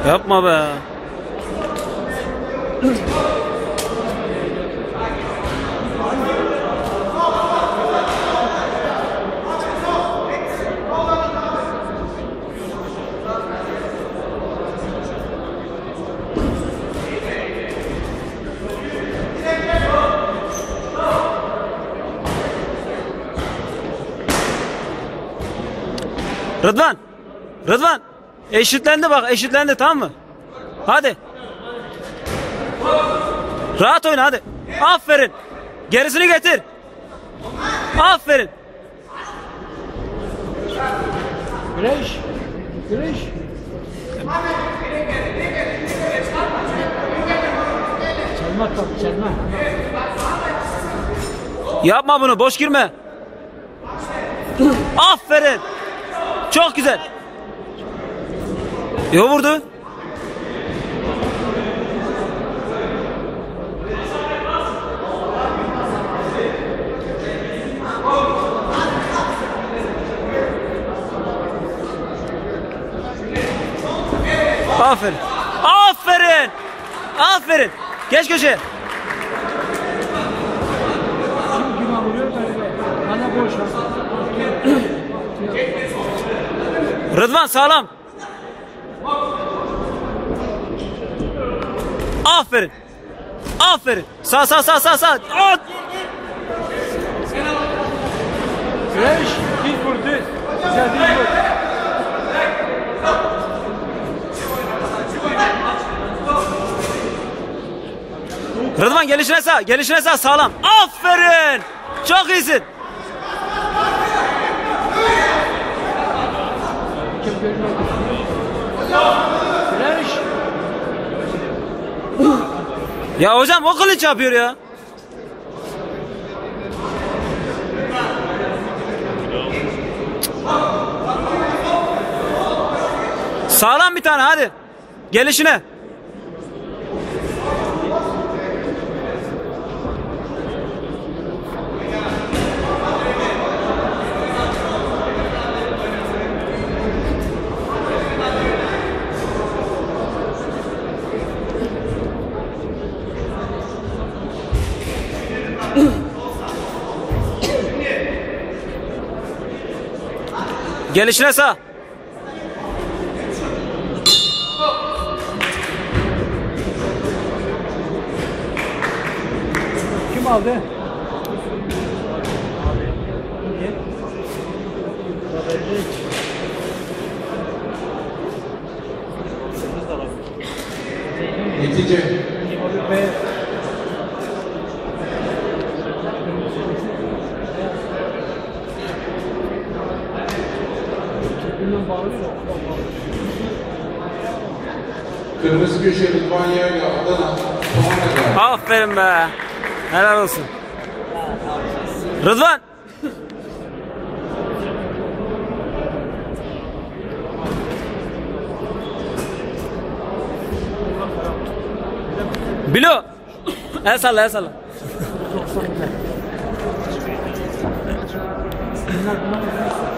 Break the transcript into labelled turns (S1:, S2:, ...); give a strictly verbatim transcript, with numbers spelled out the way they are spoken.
S1: Yapma be. Rıdvan. Rıdvan. Eşitlendi bak, eşitlendi, tamam mı? Hadi. Rahat oyna hadi. Aferin. Gerisini getir. Aferin.
S2: Güreş. Güreş. Çelme top, çelme.
S1: Yapma bunu, boş girme. Aferin. Çok güzel. Yo vurdu. Aferin. Aferin. Aferin. Geç köşeye.
S2: Kim kime vuruyor böyle? Bana boş ver.
S1: Rıdvan sağlam. Aferin. Aferin. Sağ sağ sağ sağ sağ. At.
S2: Güreş. Düz vur düz. Güzel düz vur.
S1: Rıdvan gelişine sağ. Gelişine sağ sağlam. Aferin. Çok iyisin.
S2: Güreş.
S1: Ya hocam o kılıç yapıyor ya. Sağlam bir tane hadi. Gelişine. Gelişine sağ.
S2: Kim aldı?
S3: Netice. Kırmızı köşe Rıdvan Yayla, Adana.
S1: Aferin be. Helal olsun. Rıdvan. Bilo. El salla, el salla.
S2: Bunlar bunlar